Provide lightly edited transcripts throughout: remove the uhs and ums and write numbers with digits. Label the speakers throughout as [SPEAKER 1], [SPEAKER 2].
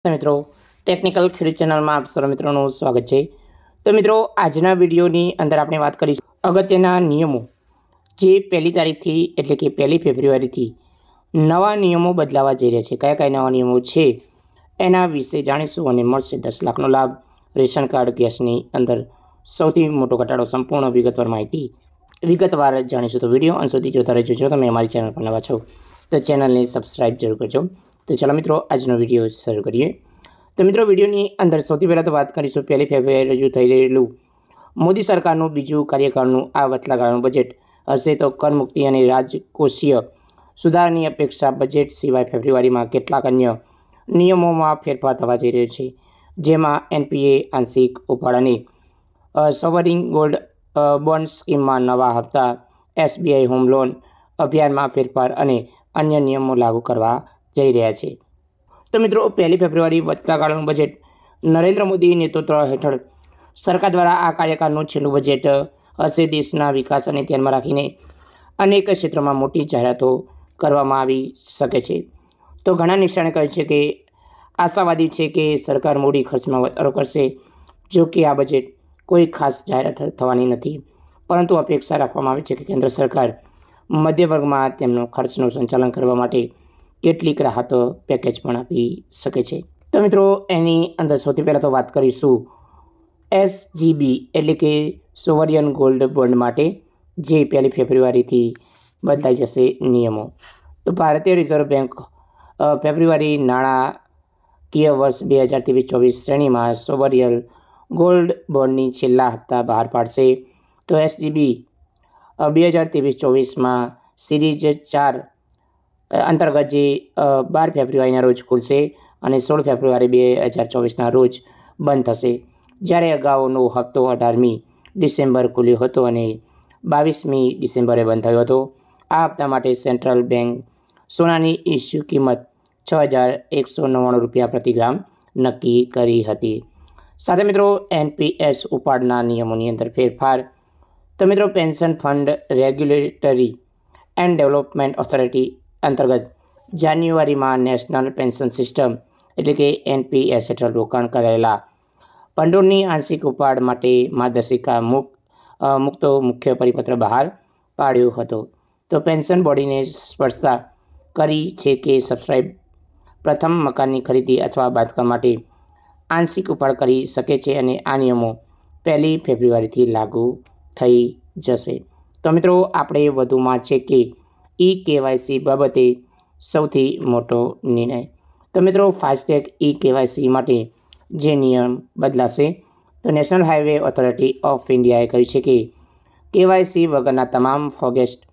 [SPEAKER 1] મિત્રો ટેકનિકલ ખેડૂત ચેનલમાં આપ સર્વ મિત્રોનું સ્વાગત છે। તો મિત્રો આજના વિડીયોની અંદર આપણે વાત કરીશું અગત્યના નિયમો જે 1લી તારીખથી એટલે કે 1લી ફેબ્રુઆરીથી નવા નિયમો બદલાવા જઈ રહ્યા છે। કયા કયા નવા નિયમો છે એના વિશે જાણીશું અને મળશે 10 લાખનો લાભ। રેશન કાર્ડ ગેસની અંદર સૌથી મોટો ઘટાડો સંપૂર્ણ વિગતવાર માહિતી વિગતવાર જાણીશું। તો વિડીયો અંત સુધી જોતા રહેજો। જો તમે અમારી ચેનલ પર નવા છો તો ચેનલને સબસ્ક્રાઇબ જરૂર કરજો। તો ચાલો મિત્રો આજનો વિડીયો શરૂ કરીએ। તો મિત્રો વિડીયોની અંદર સૌથી પહેલાં તો વાત કરીશું 1લી ફેબ્રુઆરીએ રજૂ થઈ રહેલું મોદી સરકારનું બીજું કાર્યકાળનું આ વચગાળાનું બજેટ હશે। તો કરમુક્તિ અને રાજકોષીય સુધારાની અપેક્ષા બજેટ સિવાય ફેબ્રુઆરીમાં કેટલાક અન્ય નિયમોમાં ફેરફાર થવા જઈ રહ્યો છે, જેમાં એનપીએ આંશિક ઉપાડ અને સોવરિંગ ગોલ્ડ બોન્ડ સ્કીમમાં નવા હપ્તા, એસબીઆઈ હોમ લોન અભિયાનમાં ફેરફાર અને અન્ય નિયમો લાગુ કરવા જઈ રહ્યા છે। તો મિત્રો 1લી ફેબ્રુઆરી વચગાળાનું બજેટ નરેન્દ્ર મોદી નેતૃત્વ હેઠળ સરકાર દ્વારા આ કાર્યકાળનું છેલ્લું બજેટ હશે। દેશના વિકાસ અને ધ્યાનમાં રાખીને અનેક ક્ષેત્રોમાં મોટી જાહેરાતો કરવામાં આવી શકે છે। તો ઘણા નિષ્ણાતો કહે છે કે આશાવાદી છે કે સરકાર મૂડી ખર્ચમાં વધારો કરશે। જો કે આ બજેટ કોઈ ખાસ જાહેરાત થવાની નથી, પરંતુ અપેક્ષા રાખવામાં આવે છે કે કેન્દ્ર સરકાર મધ્ય વર્ગમાં તેમનો ખર્ચનું સંચાલન કરવા માટે કેટલીક રાહતો પેકેજ પણ આપી શકે છે। તો મિત્રો એની અંદર સૌથી પહેલાં તો વાત કરીશું એસજીબી એટલે કે સોવરિયન ગોલ્ડ બોન્ડ માટે જે 1લી ફેબ્રુઆરીથી બદલાઈ જશે નિયમો। તો ભારતીય રિઝર્વ બેંક ફેબ્રુઆરી નાણાકીય વર્ષ 2023-24 શ્રેણીમાં સોવરિયન ગોલ્ડ બોન્ડની છેલ્લા હપ્તા બહાર પાડશે। તો એસજીબી 2023-24માં સિરીઝ 4 અંતર્ગત જે 12 ફેબ્રુઆરીના રોજ ખુલશે અને 16 ફેબ્રુઆરી 2024ના રોજ બંધ થશે, જ્યારે અગાઉનો હપ્તો 18મી ડિસેમ્બર ખુલ્યો હતો અને 22મી ડિસેમ્બરે બંધ થયો હતો। આ હપ્તા માટે સેન્ટ્રલ બેંક સોનાની ઇસ્યુ કિંમત $6,199 પ્રતિ ગ્રામ નક્કી કરી હતી। સાથે મિત્રો એનપીએસ ઉપાડના નિયમોની અંદર ફેરફાર। તો મિત્રો pension fund regulatory and development authority અંતર્ગત જાન્યુઆરીમાં નેશનલ પેન્શન સિસ્ટમ એટલે કે એનપીએસ હેઠળ રોકાણ કરેલા ભંડોળની આંશિક ઉપાડ માટે માર્ગદર્શિકા મુક્તો મુખ્ય પરિપત્ર બહાર પાડ્યો હતો। તો પેન્શન બોર્ડને સ્પષ્ટતા કરી છે કે સબસ્ક્રાઇબ પ્રથમ મકાનની ખરીદી અથવા બાંધકામ માટે આંશિક ઉપાડ કરી શકે છે અને આ નિયમો 1લી ફેબ્રુઆરીથી લાગુ થઈ જશે। તો મિત્રો આપણે વધુમાં છે કે કેવાયસી બાબતે સૌથી મોટો નિર્ણય। તો મિત્રો ફાસ્ટેગ કેવાયસી માટે જે નિયમ બદલાશે, તો નેશનલ હાઈવે ઓથોરિટી ઓફ ઇન્ડિયાએ કહ્યું છે કે કેવાયસી વગરના તમામ ફોગેસ્ટ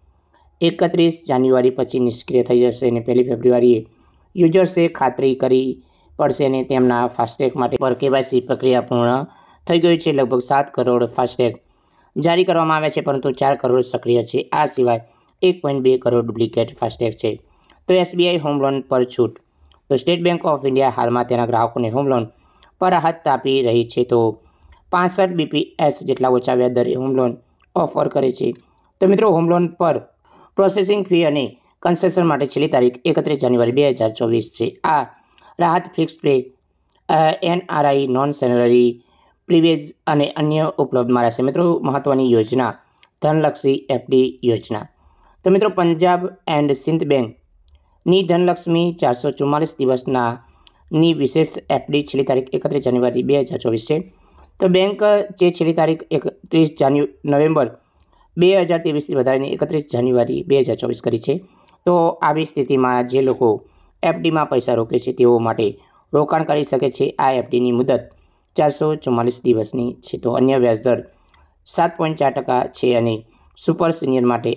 [SPEAKER 1] 31 જાન્યુઆરી પછી નિષ્ક્રિય થઈ જશે અને 1લી ફેબ્રુઆરીએ યુઝર્સે ખાતરી કરવી પડશે અને તેમના ફાસ્ટેગ માટે પર કેવાયસી પ્રક્રિયા પૂર્ણ થઈ ગઈ છે। લગભગ 7 કરોડ ફાસ્ટેગ જારી કરવામાં આવ્યા છે, પરંતુ 4 કરોડ સક્રિય છે। આ સિવાય 1.2 કરોડ ડુપ્લિકેટ ફાસ્ટેગ છે। તો એસબીઆઈ હોમ લોન પર છૂટ। તો સ્ટેટ બેંક ઓફ ઇન્ડિયા હાલમાં તેના ગ્રાહકોને હોમ લોન પર રાહત આપી રહી છે। તો 65 બીપીએસ જેટલા ઓછા વ્યાજ દરે હોમ લોન ઓફર કરે છે। તો મિત્રો હોમ લોન પર પ્રોસેસિંગ ફી અને કન્સેશન માટે છેલ્લી તારીખ 31 જાન્યુઆરી 2024 છે। આ રાહત fix pay, NRI, non salary privilege અને અન્ય ઉપલબ્ધમાં રહેશે। મિત્રો મહત્વની યોજના ધનલક્ષી એફડી યોજના। તો મિત્રો પંજાબ એન્ડ સિંધ બેંકની ધનલક્ષ્મી 444 દિવસની વિશેષ એફડી છેલ્લી તારીખ 31 જાન્યુઆરી 2024 છે। તો બેંક જે છેલ્લી તારીખ 31 નવેમ્બર 2023થી વધારીને 31 જાન્યુઆરી 2024 કરી છે। તો આવી સ્થિતિમાં જે લોકો એફડીમાં પૈસા રોકે છે તેઓ માટે રોકાણ કરી શકે છે। આ એફડીની મુદત 444 દિવસની છે। તો અન્ય વ્યાજદર 7.4% છે અને સુપર સિનિયર માટે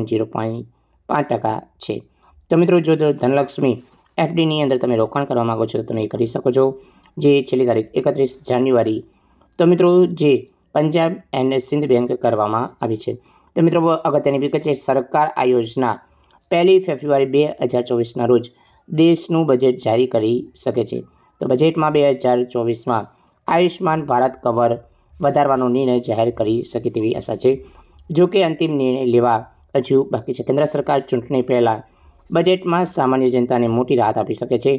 [SPEAKER 1] 8.05% છે। તો મિત્રો જો ધનલક્ષ્મી એફડીની અંદર તમે રોકાણ કરવા માગો છો તો તમે કરી શકો છો, જે છેલ્લી તારીખ 31 જાન્યુઆરી તો મિત્રો જે પંજાબ એન્ડ સિંધ બેંક કરવામાં આવી છે। તો મિત્રો અગત્યની વિગત છે, સરકાર આ યોજના 1લી ફેબ્રુઆરી 2024ના રોજ દેશનું બજેટ જારી કરી શકે છે। તો બજેટમાં 2024માં આયુષ્માન ભારત કવર વધારવાનો નિર્ણય જાહેર કરી શકે તેવી આશા છે। જો કે અંતિમ નિર્ણય લેવા હજુ બાકી છે। કેન્દ્ર સરકાર ચૂંટણી પહેલાં બજેટમાં સામાન્ય જનતાને મોટી રાહત આપી શકે છે,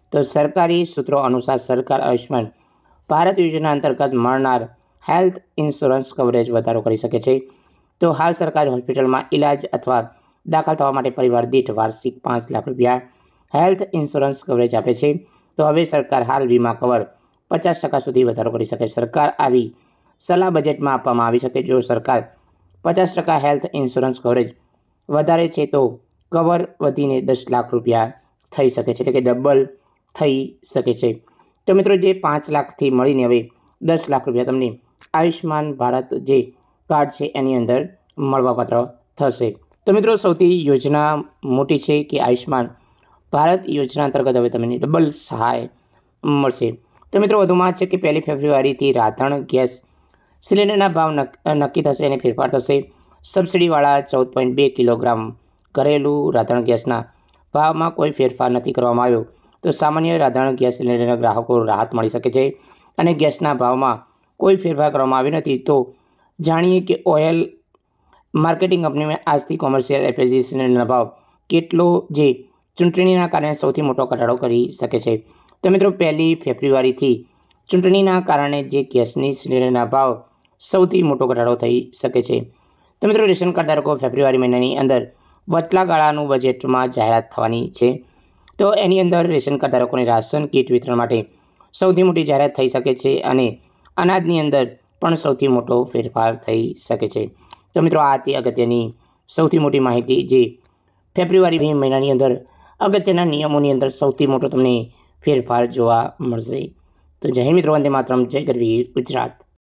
[SPEAKER 1] તો સરકારી સૂત્રો અનુસાર સરકાર આયુષ્માન ભારત યોજના અંતર્ગત મળનાર હેલ્થ ઇન્સ્યોરન્સ કવરેજ વધારો કરી શકે છે। તો હાલ સરકારી હોસ્પિટલમાં ઇલાજ અથવા દાખલ થવા માટે પરિવાર દીઠ વાર્ષિક 5 લાખ રૂપિયા હેલ્થ ઇન્સ્યોરન્સ કવરેજ આપે છે। તો હવે સરકાર હાલ વીમા કવર 50% સુધી વધારો કરી શકે। સરકાર આવી સલાહ બજેટમાં આપવામાં આવી શકે। જો સરકાર 50% હેલ્થ ઇન્સ્યોરન્સ કવરેજ વધારે છે તો કવર વધીને 10 લાખ રૂપિયા થઈ શકે છે, એટલે કે ડબલ થઈ શકે છે। તો મિત્રો જે 5 લાખથી મળીને હવે 10 લાખ રૂપિયા તમને આયુષ્માન ભારત જે કાર્ડ છે એની અંદર મળવાપાત્ર થશે। તો મિત્રો સૌથી યોજના મોટી છે કે આયુષ્માન ભારત યોજના અંતર્ગત હવે તમને ડબલ સહાય મળશે। તો મિત્રો વધુમાં છે કે 1 ફેબ્રુઆરીથી રાધણ ગેસ સિલિન્ડરના ભાવ નક્કી થશે અને ફેરફાર થશે। સબસિડીવાળા 14.2 કિલોગ્રામ ઘરેલું રાધણ ગેસના ભાવમાં કોઈ ફેરફાર નથી કરવામાં આવ્યો। તો સામાન્ય રાધણ ગેસ સિલિન્ડરના ગ્રાહકો રાહત મળી શકે છે અને ગેસના ભાવમાં કોઈ ફેરફાર કરવામાં આવ્યો નથી। તો જાણીએ કે ઓઇલ માર્કેટિંગ કંપનીમાં આજથી કોમર્શિયલ એલપીજી સિલિન્ડરના ભાવ કેટલો જે ચૂંટણીના કારણે સૌથી મોટો ઘટાડો કરી શકે છે। તો મિત્રો 1 ફેબ્રુઆરીથી ચૂંટણીના કારણે જે ગેસની સિલિન્ડરના ભાવ સૌથી મોટો ઘટાડો થઈ શકે છે। તો મિત્રો રેશન કાર્ડ ધારકો ફેબ્રુઆરી મહિનાની અંદર વચલા ગાળાનું બજેટમાં જાહેરાત થવાની છે। તો એની અંદર રેશન કાર્ડ ધારકોને રાશન કીટ વિતરણ માટે સૌથી મોટી જાહેરાત થઈ શકે છે અને અનાજની અંદર પણ સૌથી મોટો ફેરફાર થઈ શકે છે। તો મિત્રો આ તે અગત્યની સૌથી મોટી માહિતી જે ફેબ્રુઆરી મહિનાની અંદર અગત્યના નિયમોની અંદર સૌથી મોટો તમને ફેરફાર જોવા મળશે। તો જય હિન્દ મિત્રો, વંદે માતરમ, જય ગરવી ગુજરાત।